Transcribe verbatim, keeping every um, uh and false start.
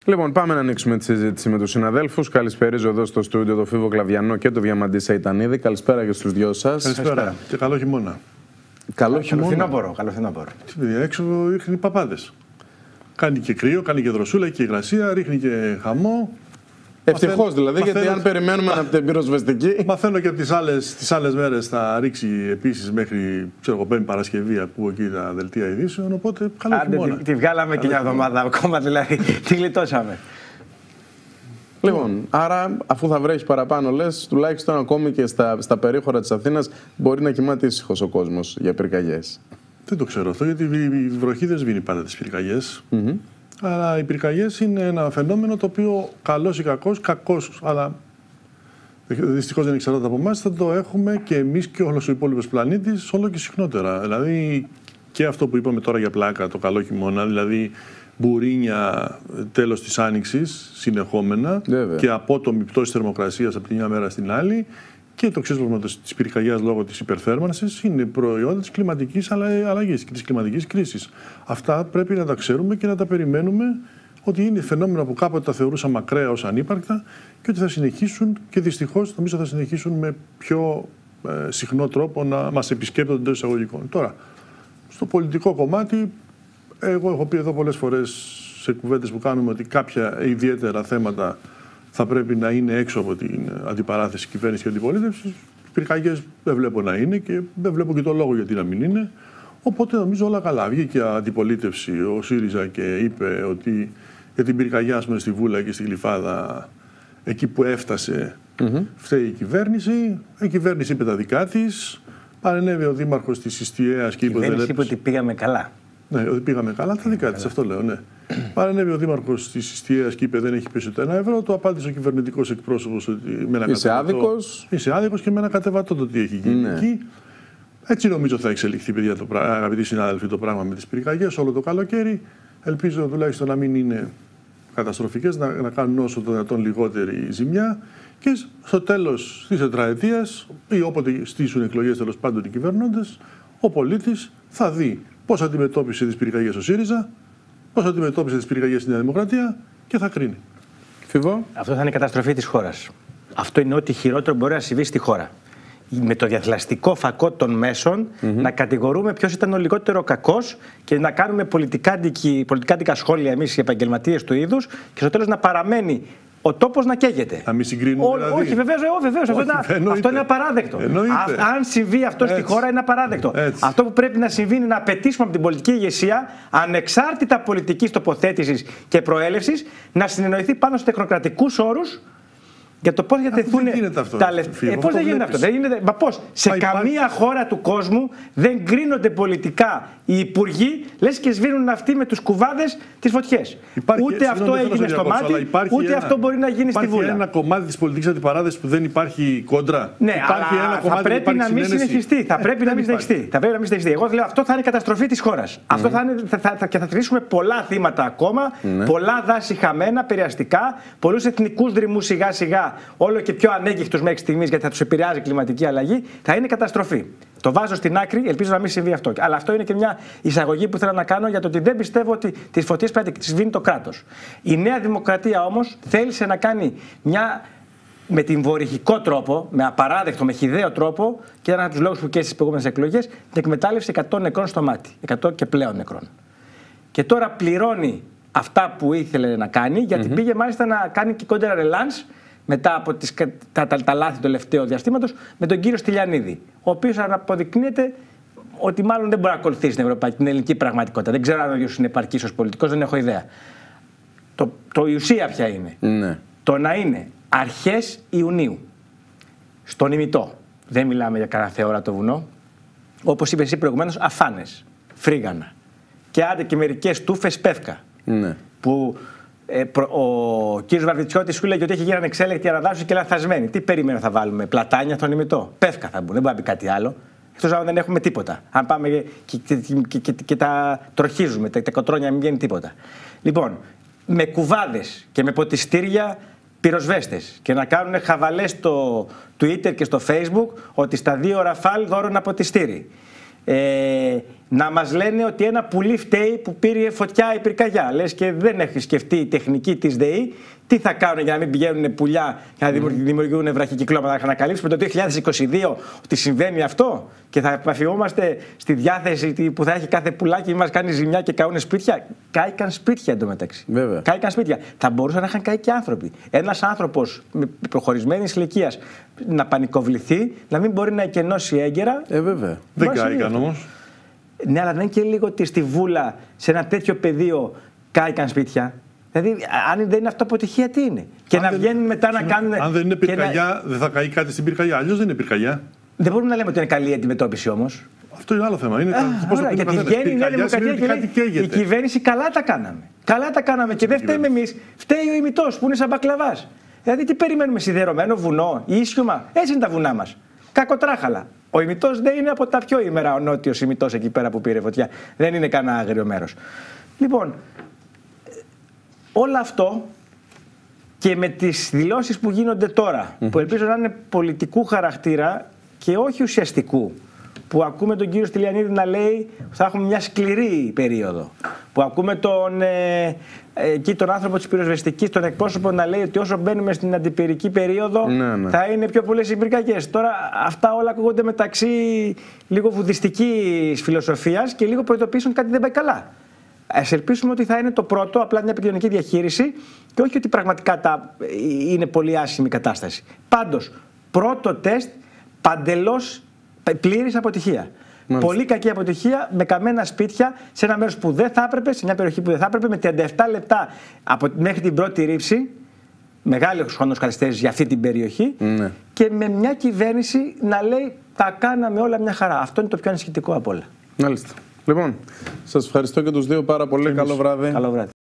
Λοιπόν, πάμε να ανοίξουμε τη συζήτηση με τους συναδέλφους. Καλησπέριζω εδώ στο στούντιο το Φίβο Κλαβιανό και το Διαμαντή Σαϊτανίδη. Καλησπέρα και στους δυο σας. Καλησπέρα. Και καλό χειμώνα. Καλό χειμώνα. Φθινόπωρο. Καλό φθινόπωρο. Τι παιδιά, έξω ρίχνει παπάδες. Κάνει και κρύο, κάνει και δροσούλα και υγρασία, ρίχνει και χαμό. Ευτυχώς δηλαδή, μαθαίνω, γιατί αν περιμένουμε από την πυροσβεστική. Μαθαίνω και από τις άλλες, τις άλλες μέρες θα ρίξει επίσης μέχρι Πέμπτη Παρασκευή. Ακούω εκεί τα δελτία ειδήσεων. Οπότε καλό Άντε, χειμώνα. Τη, τη βγάλαμε και μια εβδομάδα ακόμα, δηλαδή. Τη γλιτώσαμε. Λοιπόν, άρα αφού θα βρέχει παραπάνω, λες, τουλάχιστον ακόμη και στα, στα περίχωρα της Αθήνας μπορεί να κοιμάται ήσυχος ο κόσμος για πυρκαγιές. Δεν το ξέρω αυτό, γιατί η βροχή δεν σβήνει πάντα τις πυρκαγιές. Mm-hmm. Αλλά οι πυρκαγιές είναι ένα φαινόμενο το οποίο καλός ή κακός, κακός, αλλά δυστυχώς δεν εξαρτάται από εμάς, θα το έχουμε και εμείς και όλος ο υπόλοιπος πλανήτης όλο και συχνότερα. Δηλαδή και αυτό που είπαμε τώρα για πλάκα, το καλό χειμώνα, δηλαδή μπουρίνια τέλος της άνοιξης συνεχόμενα. Βέβαια. Και απότομη πτώση θερμοκρασίας από τη μια μέρα στην άλλη. Και το ξέσπασμα της πυρκαγιάς λόγω της υπερθέρμανσης είναι προϊόντα της κλιματικής αλλαγής και της κλιματικής κρίσης. Αυτά πρέπει να τα ξέρουμε και να τα περιμένουμε, ότι είναι φαινόμενα που κάποτε τα θεωρούσαμε ακραία ως ανύπαρκτα και ότι θα συνεχίσουν, και δυστυχώς νομίζω θα συνεχίσουν με πιο ε, συχνό τρόπο να μας επισκέπτονται εντός εισαγωγικών. Τώρα, στο πολιτικό κομμάτι, εγώ έχω πει εδώ πολλές φορές σε κουβέντες που κάνουμε ότι κάποια ιδιαίτερα θέματα θα πρέπει να είναι έξω από την αντιπαράθεση κυβέρνηση και αντιπολίτευση. Πυρκαγιές δεν βλέπω να είναι και δεν βλέπω και το λόγο γιατί να μην είναι. Οπότε νομίζω όλα καλά. Βγήκε η αντιπολίτευση, ο ΣΥΡΙΖΑ, και είπε ότι για την πυρκαγιά στη Βούλα και στη Γλυφάδα, εκεί που έφτασε, mm-hmm. φταίει η κυβέρνηση. Η κυβέρνηση είπε τα δικά της. Παρενέβη ο δήμαρχος της Ιστιαίας και είπε ότι. Η κυβέρνηση είπε ότι πήγαμε καλά. Ναι, ότι πήγαμε καλά, τα δικά της, αυτό λέω, ναι. Παρενέβη ο δήμαρχος της Ιστιαίας και είπε δεν έχει πέσει ούτε ένα ευρώ. Το απάντησε ο κυβερνητικός εκπρόσωπος ότι με ένα Είσαι άδικος. Είσαι άδικος και με ένα κατεβατό το τι έχει γίνει ναι. εκεί. Έτσι νομίζω θα εξελιχθεί, παιδιά, το, αγαπητοί συνάδελφοι, το πράγμα με τις πυρκαγιές όλο το καλοκαίρι. Ελπίζω τουλάχιστον να μην είναι καταστροφικές, να, να κάνουν όσο το δυνατόν λιγότερη ζημιά. Και στο τέλος της τετραετίας ή όποτε στήσουν εκλογές, τέλος πάντων οι κυβερνώντες, ο πολίτης θα δει πώς αντιμετώπισε τις πυρκαγιές ο ΣΥΡΙΖΑ, πώς αντιμετώπισε τις πυρκαγιές η Νέα Δημοκρατία και θα κρίνει. Φίβο. Αυτό θα είναι η καταστροφή της χώρας. Αυτό είναι ό,τι χειρότερο μπορεί να συμβεί στη χώρα. Με το διαθλαστικό φακό των μέσων mm-hmm. να κατηγορούμε ποιος ήταν ο λιγότερο κακός και να κάνουμε πολιτικά, πολιτικά σχόλια εμείς οι επαγγελματίες του είδους και στο τέλος να παραμένει ο τόπος να καίγεται. Να μην συγκρίνουμε. Ό, δηλαδή. Όχι, βεβαίως, βεβαίως. Αυτό, αυτό είναι απαράδεκτο. Α, αν συμβεί αυτό Έτσι. στη χώρα, είναι απαράδεκτο. Έτσι. Αυτό που πρέπει να συμβεί είναι να απαιτήσουμε από την πολιτική ηγεσία, ανεξάρτητα πολιτικής τοποθέτησης και προέλευσης, να συνεννοηθεί πάνω στους τεχνοκρατικούς όρους για το πώς διατεθούν τα λεφτά. Ε, πώς δεν γίνεται αυτό. Δεν γίνεται. Μα πώς. Σε Μα καμία υπάρχει... χώρα του κόσμου δεν κρίνονται πολιτικά οι υπουργοί, λες και σβήνουν αυτοί με τους κουβάδες τις φωτιές. Υπάρχει, ούτε αυτό έγινε στο μάτι, ούτε ένα, αυτό μπορεί να γίνει στη Βούλα. Υπάρχει ένα κομμάτι της πολιτικής αντιπαράθεσης που δεν υπάρχει κόντρα. Ναι, υπάρχει αλλά ένα κομμάτι θα πρέπει να μην συνεχιστεί. Θα πρέπει να μην συνεχιστεί. Θα πρέπει να μην συνεχιστεί. Εγώ λέω αυτό θα είναι η καταστροφή της χώρας. Αυτό θα είναι, και θα τρίσουμε πολλά θύματα ακόμα, πολλά δάση χαμένα, επηρεαστικά, πολλούς εθνικούς δρυμούς σιγά σιγά. Όλο και πιο ανέγκυχτους μέχρι στιγμής, γιατί θα τους επηρεάζει η κλιματική αλλαγή, θα είναι καταστροφή. Το βάζω στην άκρη, ελπίζω να μην συμβεί αυτό. Αλλά αυτό είναι και μια εισαγωγή που θέλω να κάνω για το ότι δεν πιστεύω ότι τις φωτιές πρέπει να τις σβήνει το κράτος. Η Νέα Δημοκρατία όμως θέλησε να κάνει μια. Με την βορυχικό τρόπο, με απαράδεκτο, με χυδαίο τρόπο, και ένα από τους λόγους που και στις προηγούμενες εκλογές, την εκμετάλλευση εκατό νεκρών στο μάτι. εκατό και πλέον νεκρών. Και τώρα πληρώνει αυτά που ήθελε να κάνει, γιατί mm-hmm. πήγε μάλιστα να κάνει και κόντρα ρελάνς μετά από τις, τα, τα, τα λάθη του τελευταίου διαστήματος με τον κύριο Στυλιανίδη, ο οποίος αποδεικνύεται ότι μάλλον δεν μπορεί να ακολουθήσει την, ευρωπαϊκή, την ελληνική πραγματικότητα. Δεν ξέρω αν ο ίδιος είναι επαρκής ως πολιτικός, δεν έχω ιδέα. Το, το η ουσία ποια είναι. Ναι. Το να είναι αρχές Ιουνίου, στον ημιτό, δεν μιλάμε για κανένα θεόρατο βουνό, όπως είπε εσύ προηγουμένως, αφάνες, φρίγανα και άντε και μερικές τούφες πεύκα. Ναι. Που ε, προ, ο κύριος Βαρβιτσιώτης σου λέγει ότι έχει γίνει ανεξέλεκτη αναδάσωση και λανθασμένη. Τι περίμενε θα βάλουμε, πλατάνια στον ημιτό, πεύκα θα μπουν, δεν μπορεί να μπει κάτι άλλο. Εκτός αν δεν έχουμε τίποτα. Αν πάμε και, και, και, και, και τα τροχίζουμε, τα, τα κοτρόνια μην βγαίνει τίποτα. Λοιπόν, με κουβάδες και με ποτιστήρια πυροσβέστες και να κάνουν χαβαλές στο Twitter και στο Facebook ότι στα δύο Ραφάλ δώρο ένα ποτιστήρι. Ε, να μας λένε ότι ένα πουλί φταίει που πήρε φωτιά η πυρκαγιά. Λες και δεν έχει σκεφτεί η τεχνική της ΔΕΗ τι θα κάνουν για να μην πηγαίνουν πουλιά και να δημιουργούν βραχικυκλώματα. Θα ανακαλύψουμε το δύο χιλιάδες είκοσι δύο ότι συμβαίνει αυτό και θα επαφιόμαστε στη διάθεση που θα έχει κάθε πουλάκι και μας κάνει ζημιά και καούν σπίτια. Κάηκαν σπίτια εντωμεταξύ. Κάηκαν σπίτια. Θα μπορούσαν να είχαν καεί και άνθρωποι. Ένας άνθρωπος προχωρημένης ηλικίας να πανικοβληθεί, να μην μπορεί να εκενώσει έγκαιρα. Ε, βέβαια. Δεν κάηκαν όμως. Ναι, αλλά δεν είναι και λίγο ότι στη Βούλα, σε ένα τέτοιο πεδίο, κάηκαν σπίτια. Δηλαδή, αν δεν είναι αυτό αποτυχία, τι είναι. Και αν να δεν... βγαίνουν μετά να κάνουν. Αν δεν είναι πυρκαγιά, να... δεν θα καεί κάτι στην πυρκαγιά. Αλλιώς δεν είναι πυρκαγιά. Δεν μπορούμε να λέμε ότι είναι καλή η αντιμετώπιση όμως. Αυτό είναι άλλο θέμα. Είναι πώς θα γιατί βγαίνει η Νέα Δημοκρατία και λέει η κυβέρνηση καλά τα κάναμε. Καλά τα κάναμε και δεν φταίμε εμείς. Φταίει ο ημιτός που είναι σαν μπακλαβάς. Δηλαδή, τι περιμένουμε, σιδερωμένο βουνό, ίσιουμα. Έτσι είναι τα βουνά μας. Κακοτράχαλα. Ο ημιτός δεν είναι από τα πιο ημέρα ο νότιος ημιτός εκεί πέρα που πήρε φωτιά. Δεν είναι κανένα άγριο μέρος. Λοιπόν, όλο αυτό και με τις δηλώσεις που γίνονται τώρα, mm-hmm. που ελπίζω να είναι πολιτικού χαρακτήρα και όχι ουσιαστικού, που ακούμε τον κύριο Στυλιανίδη να λέει θα έχουμε μια σκληρή περίοδο, που ακούμε τον, ε, εκεί τον άνθρωπο της πυροσβεστικής, τον εκπρόσωπο να λέει ότι όσο μπαίνουμε στην αντιπυρική περίοδο ναι, ναι. θα είναι πιο πολλές οι πυρκαγιές. Τώρα αυτά όλα ακούγονται μεταξύ λίγο βουδιστικής φιλοσοφίας και λίγο προειδοποιήσεων κάτι δεν πάει καλά. Ας ελπίσουμε ότι θα είναι το πρώτο, απλά μια επικοινωνική διαχείριση και όχι ότι πραγματικά τα, είναι πολύ άσχημη κατάσταση. Πάντως, πρώτο τεστ παντελώς πλήρης αποτυχία. Μάλιστα. Πολύ κακή αποτυχία με καμένα σπίτια σε ένα μέρος που δεν θα έπρεπε, σε μια περιοχή που δεν θα έπρεπε, με τριάντα επτά λεπτά από, μέχρι την πρώτη ρήψη. Μεγάλος χρόνος καθυστέρησης για αυτή την περιοχή. Ναι. Και με μια κυβέρνηση να λέει τα κάναμε όλα μια χαρά. Αυτό είναι το πιο ανησυχητικό από όλα. Μάλιστα. Λοιπόν, σας ευχαριστώ και τους δύο πάρα πολύ. Καλό βράδυ. Καλό βράδυ.